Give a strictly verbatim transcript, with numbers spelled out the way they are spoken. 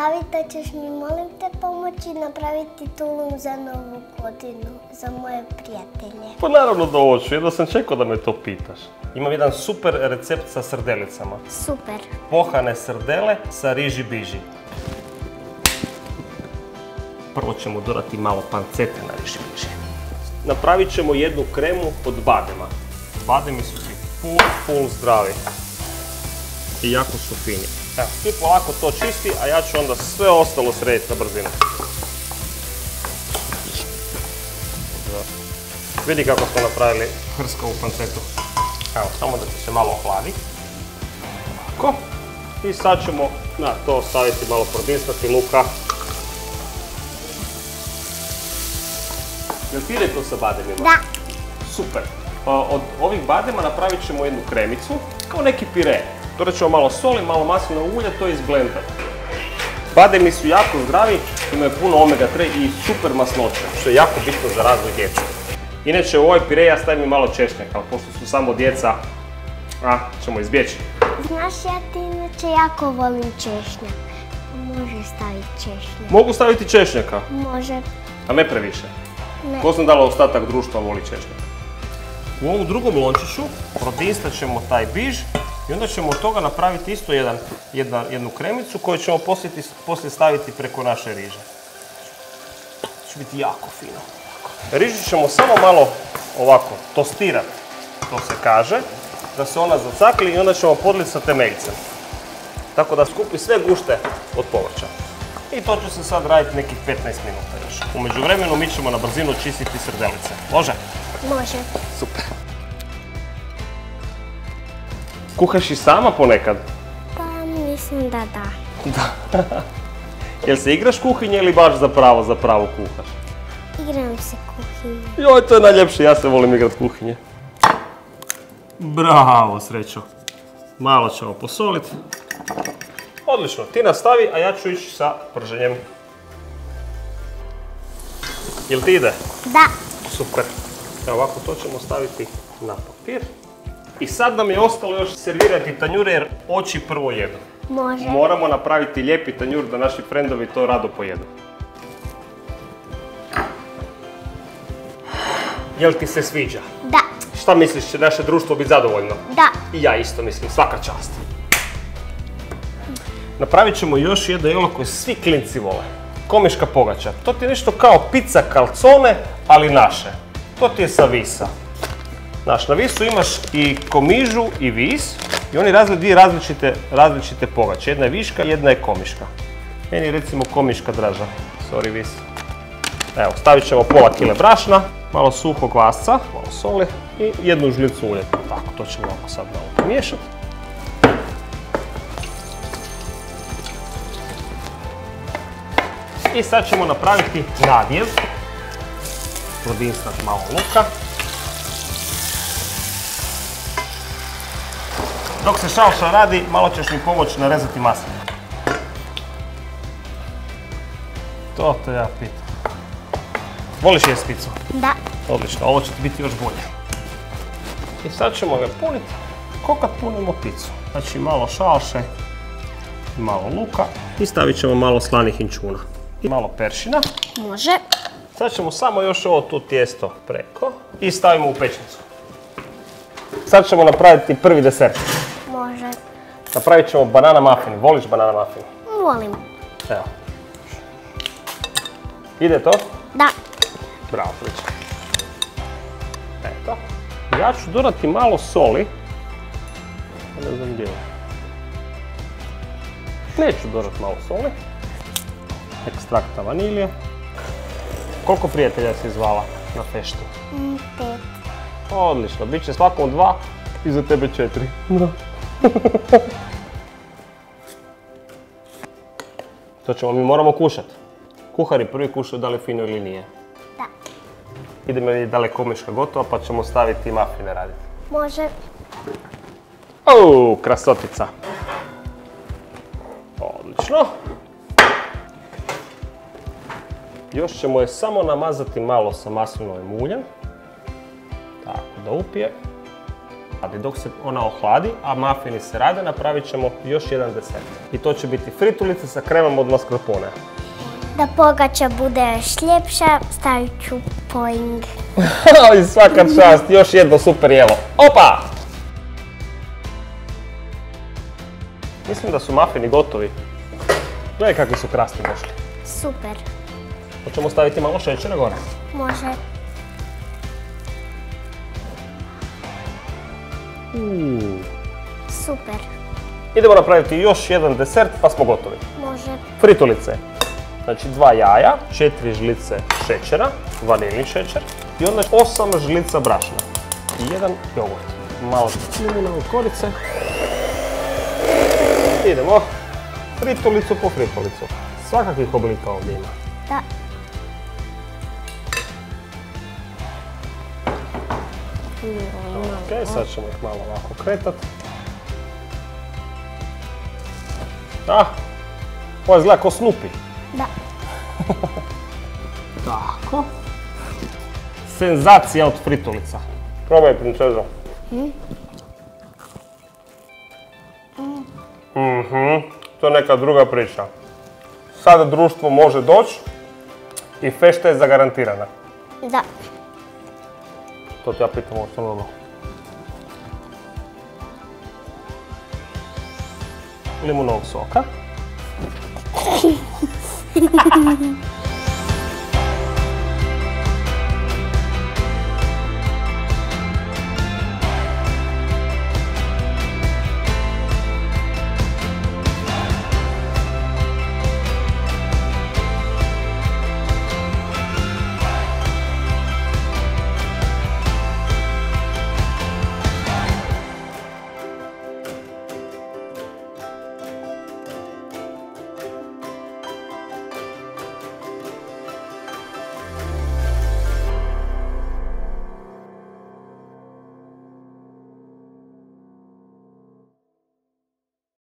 David, da ćeš mi molim te pomoći napraviti tulum za novu godinu, za moje prijatelje. Pa naravno da hoću, jedno sam čekao da me to pitaš. Imam jedan super recept sa srdelicama. Super. Pohane srdele sa riži biži. Prvo ćemo dodati malo pancete na riži biži. Napravit ćemo jednu kremu od badema. Bademi su ti full, full zdravi. I jako su fini. Evo, ti polako to čisti, a ja ću onda sve ostalo srediti na brzinu. Vidi kako smo napravili hrskavu pancetu. Evo, samo da se malo ohladi. Ovako. I sad ćemo na to staviti malo probisnati luka. Jel ti ide to sa bademima? Da. Super. Od ovih badema napravit ćemo jednu kremicu, kao neki pire. Dodat ćemo malo soli, malo maslinovog ulja, to je izblendati. Bademi su jako zdravi, imaju puno omega tri i super masnoće, što je jako bitno za razvoj djece. Inače u ovaj pire ja stavim i malo češnjaka, ali pošto su samo djeca, a, ćemo izbjeći. Znaš, ja ti inače jako volim češnjak. Može staviti češnjak. Mogu staviti češnjaka? Može. A ne previše? Ne. Ko sam dala ostatak društva voli češnjaka. U ovom drugom lončiću prodinstat ćemo taj biž i onda ćemo od toga napraviti isto jedan, jedna, jednu kremicu koju ćemo poslije, poslije staviti preko naše riže. To će biti jako fino. Rižu ćemo samo malo ovako tostirati, to se kaže, da se ona zacakli i onda ćemo podliti sa temeljcem. Tako da skupi sve gušte od povrća. I to će se sad raditi nekih petnaest minuta još. U međuvremenu mi ćemo na brzinu čistiti srdelice. Može? Može. Super. Kuhaš i sama ponekad? Pa mislim da da. Da. Jel se igraš kuhinje ili baš zapravo, zapravo kuhaš? Igram se kuhinje. Joj, to je najljepše, ja se volim igrat kuhinje. Bravo, Srećo. Malo ćemo posoliti. Odlično, ti nastavi, a ja ću ići sa prženjem. Jel ti ide? Da. Super. Evo ovako to ćemo staviti na papir. I sad nam je ostalo još servirati tanjure jer oči prvo jedu. Može. Moramo napraviti lijepi tanjur da naši frendovi to rado pojedu. Jel ti se sviđa? Da. Šta misliš, će naše društvo biti zadovoljno? Da. I ja isto mislim, svaka čast. Napravit ćemo još jedno jelo koje svi klinci vole. Komiška pogača. To ti je nešto kao pizza calzone, ali naše. To ti je sa visa. Znaš, na visu imaš i komižu i vis i oni razviju dvije različite, različite pogače. Jedna je viška, jedna je komiška. Meni je recimo komiška draža. Sorry, vis. Evo, stavit ćemo pola kile brašna, malo suhog kvasca, malo soli i jednu žlicu ulja. Tako, to ćemo ovako sad malo pomiješati. I sad ćemo napraviti nadjev. Prodinstat malo luka. Dok se šalša radi, malo ćeš mi pomoći narezati masline. To te ja pitam. Voliš jesti picu? Da. Odlično, ovo će ti biti još bolje. I sad ćemo ga puniti ko kad punimo picu. Znači malo šalše, malo luka i stavit ćemo malo slanih inčuna. I malo peršina. Može. Sad ćemo samo još ovo tu tijesto preko i stavimo u pećnicu. Sad ćemo napraviti prvi desert. Može. Napravit ćemo banana muffin. Voliš banana muffin? Volim. Evo. Ide to? Da. Bravo, Frića. Eto. Ja ću dodati malo soli. Ne znam gdje je. Neću dodati malo soli. Ekstrakta vanilije. Koliko prijatelja si zvala na feštu? Mm, pet. Odlično, bit će svakom dva i za tebe četiri. To ćemo, mi moramo kušati. Kuhari prvi kušaju da li je fino ili nije. Da. Idemo vidjeti da li je komiška gotova pa ćemo staviti mafine raditi. Može. Uuu, krasotica. Odlično. Još ćemo je samo namazati malo sa maslinovim uljem. Tako da upije. Dok se ona ohladi, a mafini se rade, napravit ćemo još jedan desert. I to će biti fritulice sa kremom od mascarpone. Da pogača bude još ljepša, stavit ću poing. Ali svaka čast, još jedno super jelo. Opa! Mislim da su mafini gotovi. Gledaj kakvi su krasni došli. Super. Hoćemo staviti malo šećera gore? Može. Uuu. Super. Idemo napraviti još jedan desert pa smo gotovi. Može. Fritulice. Znači dva jaja, četiri žlice šećera, vanilni šećer i onda osam žlica brašna i jedan jogurt. Malo limunove korice. Idemo fritulicu po fritulicu. Svakakvih oblika ovdje ima. Da. Ok, sad ćemo ih malo ovako kretat. Ah, ovo izgleda ko Snoopy. Da. Tako. Senzacija od fritulica. Probaj, princezo. Mhm, to je neka druga priča. Sada društvo može doći i fešta je zagarantirana. Da. To te ja pitam ovo što dobro. Limunovog soka.